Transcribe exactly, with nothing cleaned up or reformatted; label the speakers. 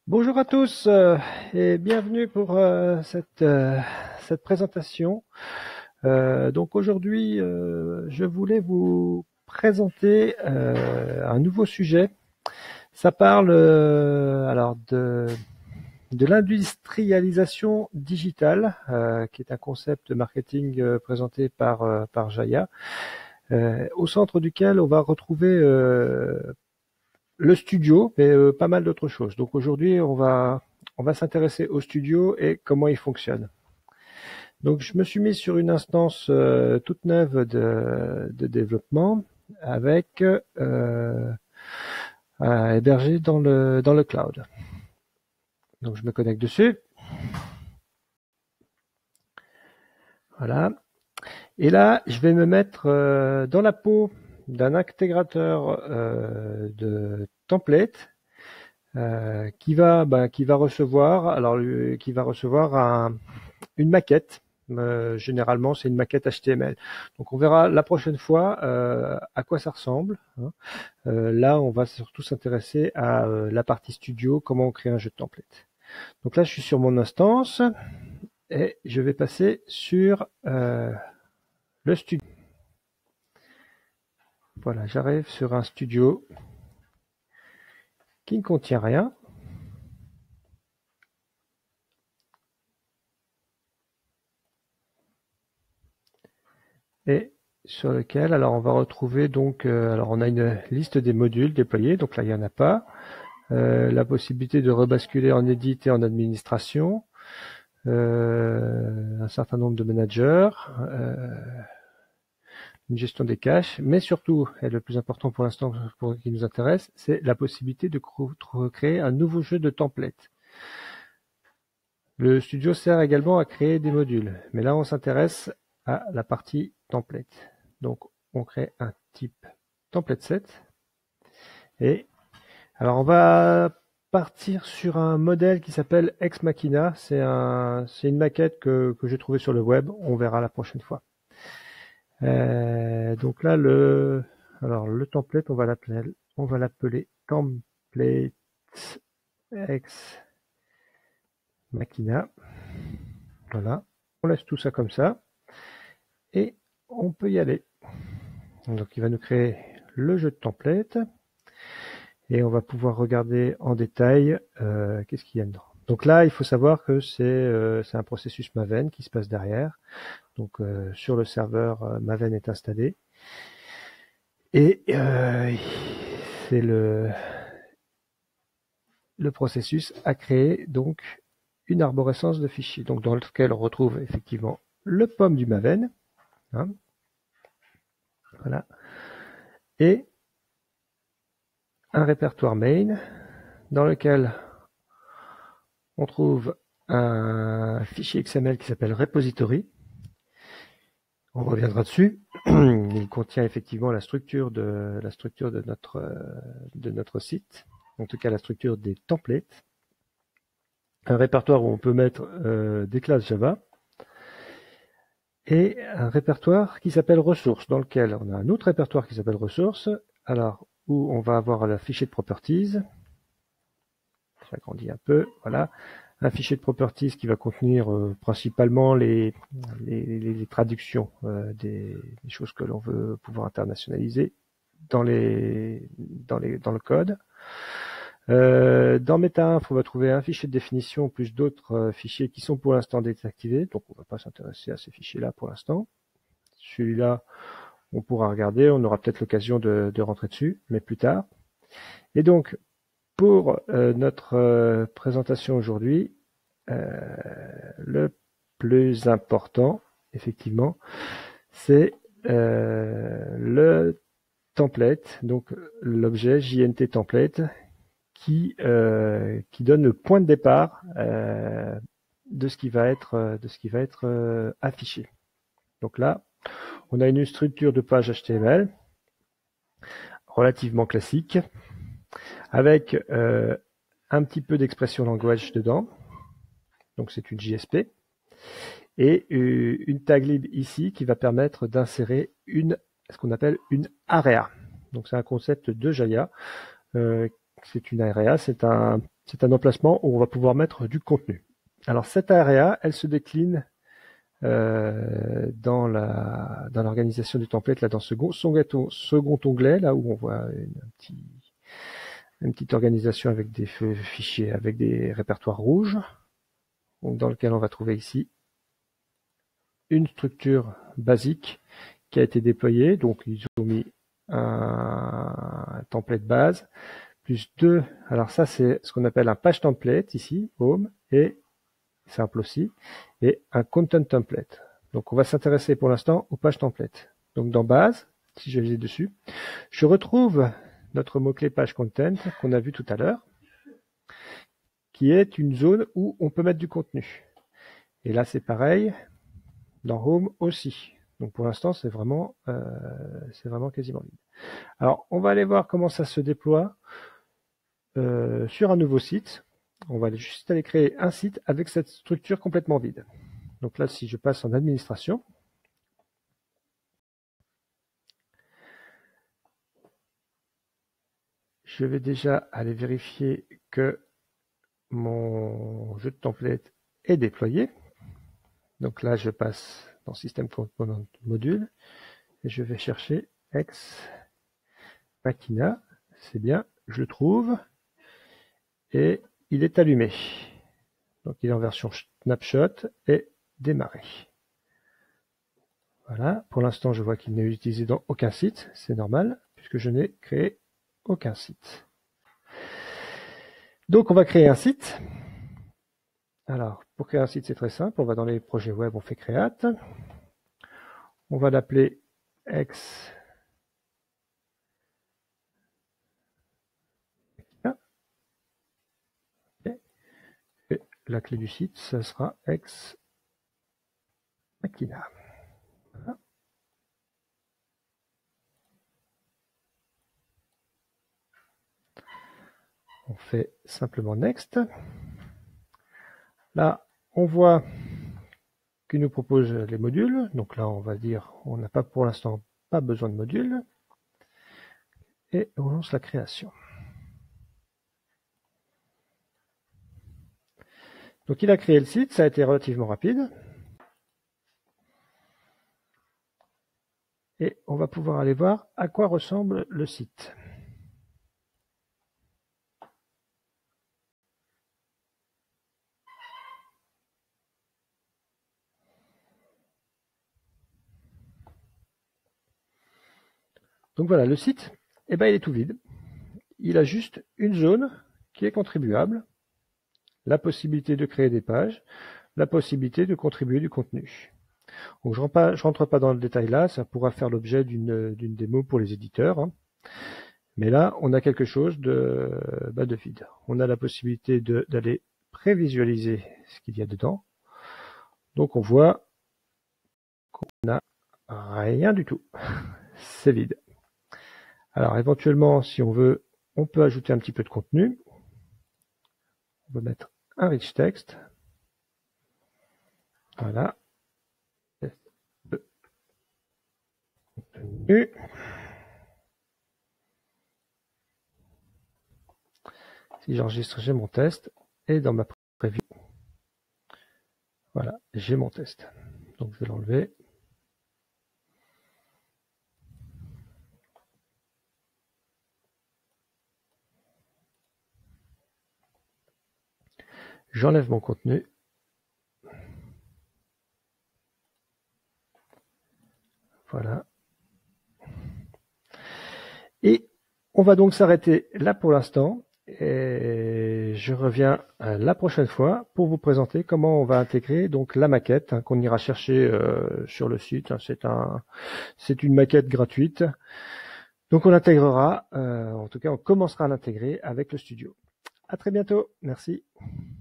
Speaker 1: Bonjour à tous euh, et bienvenue pour euh, cette, euh, cette présentation. Euh, donc aujourd'hui, euh, je voulais vous présenter euh, un nouveau sujet. Ça parle euh, alors de, de l'industrialisation digitale, euh, qui est un concept de marketing euh, présenté par, euh, par Jaya, euh, au centre duquel on va retrouver euh, le studio, mais euh, pas mal d'autres choses. Donc aujourd'hui, on va, on va s'intéresser au studio et comment il fonctionne. Donc je me suis mis sur une instance euh, toute neuve de, de développement avec euh, euh, hébergé dans le, dans le cloud. Donc je me connecte dessus. Voilà. Et là, je vais me mettre euh, dans la peau d'un intégrateur euh, de template euh, qui va bah, qui va recevoir alors lui, qui va recevoir un, une maquette. Euh, généralement, c'est une maquette H T M L. Donc, on verra la prochaine fois euh, à quoi ça ressemble. Hein. Euh, là, on va surtout s'intéresser à euh, la partie studio, comment on crée un jeu de template. Donc là, je suis sur mon instance et je vais passer sur euh, le studio. Voilà, j'arrive sur un studio qui ne contient rien. Et sur lequel, alors on va retrouver donc, euh, alors on a une liste des modules déployés, donc là il n'y en a pas. Euh, la possibilité de rebasculer en edit et en administration, euh, un certain nombre de managers, euh, une gestion des caches, mais surtout, et le plus important pour l'instant pour qui nous intéresse, c'est la possibilité de créer un nouveau jeu de template. Le studio sert également à créer des modules, mais là on s'intéresse à la partie template. Donc on crée un type template set et alors on va partir sur un modèle qui s'appelle Ex Machina. C'est un, c'est une maquette que, que j'ai trouvée sur le web. On verra la prochaine fois. Euh, donc là le, alors le template, on va l'appeler, on va l'appeler template Ex Machina. Voilà. On laisse tout ça comme ça et on peut y aller. Donc il va nous créer le jeu de template. Et on va pouvoir regarder en détail euh, qu'est-ce qu'il y a dedans. Donc là, il faut savoir que c'est euh, c'est un processus Maven qui se passe derrière. Donc euh, sur le serveur, euh, Maven est installé. Et euh, c'est le, le processus a créé donc une arborescence de fichiers, donc dans lequel on retrouve effectivement le P O M du Maven. Hein, voilà. Et un répertoire main dans lequel on trouve un fichier X M L qui s'appelle repository. On reviendra dessus. Il contient effectivement la structure de la structure de notre de notre site, en tout cas la structure des templates. Un répertoire où on peut mettre euh, des classes Java et un répertoire qui s'appelle ressources, dans lequel on a un autre répertoire qui s'appelle ressources. Alors où on va avoir le fichier de properties. J'agrandis un peu, voilà. Un fichier de properties qui va contenir euh, principalement les, les, les traductions euh, des, des choses que l'on veut pouvoir internationaliser dans, les, dans, les, dans le code. Euh, dans MetaInf, on va trouver un fichier de définition plus d'autres euh, fichiers qui sont pour l'instant désactivés, donc on ne va pas s'intéresser à ces fichiers-là pour l'instant. Celui-là, on pourra regarder, on aura peut-être l'occasion de, de rentrer dessus, mais plus tard. Et donc, pour euh, notre euh, présentation aujourd'hui, euh, le plus important, effectivement, c'est euh, le template, donc l'objet J N T template, qui, euh, qui donne le point de départ euh, de ce qui va être, de ce qui va être euh, affiché. Donc là, on a une structure de page H T M L relativement classique, avec euh, un petit peu d'expression language dedans. Donc c'est une J S P. Et euh, une taglib ici qui va permettre d'insérer une, ce qu'on appelle une area. Donc c'est un concept de Jaya. Euh, c'est une area, c'est un c'est un emplacement où on va pouvoir mettre du contenu. Alors cette area, elle se décline euh, dans la dans l'organisation du template, là dans ce second, second, second onglet, là où on voit une, un petit, une petite organisation avec des fichiers, avec des répertoires rouges, donc dans lequel on va trouver ici une structure basique qui a été déployée. Donc ils ont mis un template base, plus deux, alors ça c'est ce qu'on appelle un page template ici, home, et simple aussi, et un content template. Donc on va s'intéresser pour l'instant aux pages template. Donc dans base, si je vais dessus, je retrouve notre mot-clé page content qu'on a vu tout à l'heure, qui est une zone où on peut mettre du contenu. Et là c'est pareil, dans home aussi. Donc pour l'instant c'est vraiment, euh, c'est vraiment quasiment vide. Alors on va aller voir comment ça se déploie euh, sur un nouveau site. On va juste aller créer un site avec cette structure complètement vide. Donc là, si je passe en administration, je vais déjà aller vérifier que mon jeu de template est déployé. Donc là, je passe dans System Component Module et je vais chercher Ex Machina. C'est bien, je le trouve et il est allumé. Donc il est en version snapshot et démarré. Voilà, pour l'instant je vois qu'il n'est utilisé dans aucun site, c'est normal, puisque je n'ai créé aucun site. Donc on va créer un site. Alors, pour créer un site, c'est très simple, on va dans les projets web, on fait Create. On va l'appeler Ex. Et la clé du site, ce sera Ex Machina. Voilà. On fait simplement Next. Là, on voit qu'il nous propose les modules. Donc là, on va dire, on n'a pas pour l'instant pas besoin de modules. Et on lance la création. Donc il a créé le site, ça a été relativement rapide. Et on va pouvoir aller voir à quoi ressemble le site. Donc voilà, le site, eh ben, il est tout vide. Il a juste une zone qui est contribuable, la possibilité de créer des pages, la possibilité de contribuer du contenu. Donc je ne rentre, rentre pas dans le détail là, ça pourra faire l'objet d'une d'une démo pour les éditeurs. Hein. Mais là, on a quelque chose de, bah, de vide. On a la possibilité d'aller prévisualiser ce qu'il y a dedans. Donc on voit qu'on n'a rien du tout. C'est vide. Alors éventuellement, si on veut, on peut ajouter un petit peu de contenu. On va mettre un rich text. Voilà. Contenu. Si j'enregistre, j'ai mon test. Et dans ma preview, voilà, j'ai mon test. Donc je vais l'enlever. J'enlève mon contenu. Voilà. Et on va donc s'arrêter là pour l'instant. Et je reviens la prochaine fois pour vous présenter comment on va intégrer donc la maquette hein, qu'on ira chercher euh, sur le site. C'est un, c'est une maquette gratuite. Donc on l'intégrera, euh, en tout cas on commencera à l'intégrer avec le studio. À très bientôt. Merci.